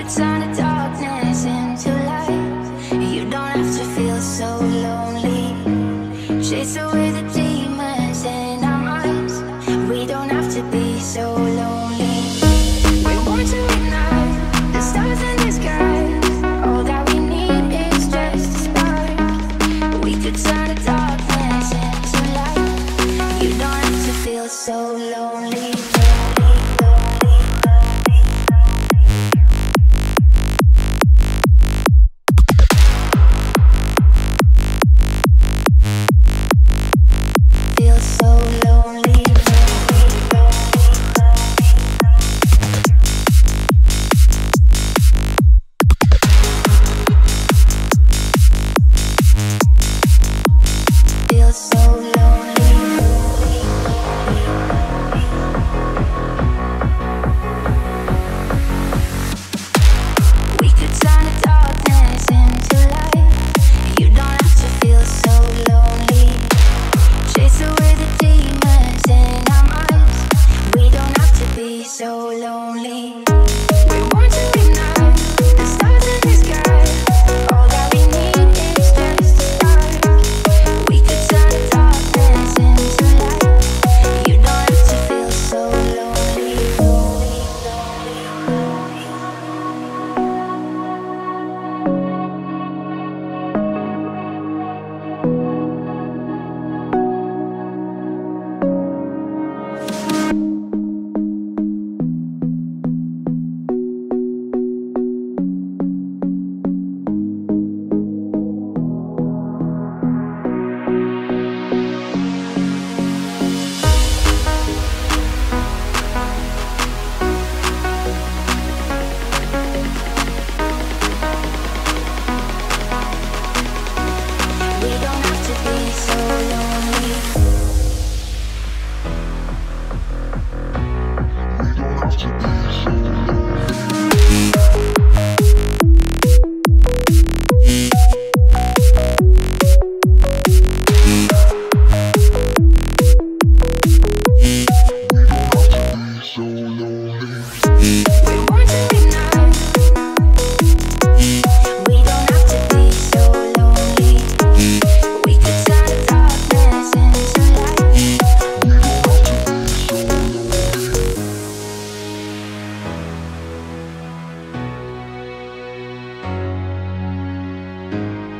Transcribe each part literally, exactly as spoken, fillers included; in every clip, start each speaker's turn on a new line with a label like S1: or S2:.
S1: could turn the darkness into light. You don't have to feel so lonely. Chase away the demons in our minds. We don't have to be so lonely. We want to ignite the stars in the sky. All that we need is just a spark. We could turn the darkness into light. You don't have to feel so lonely.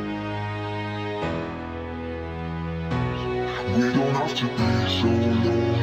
S2: We don't have to be so lonely.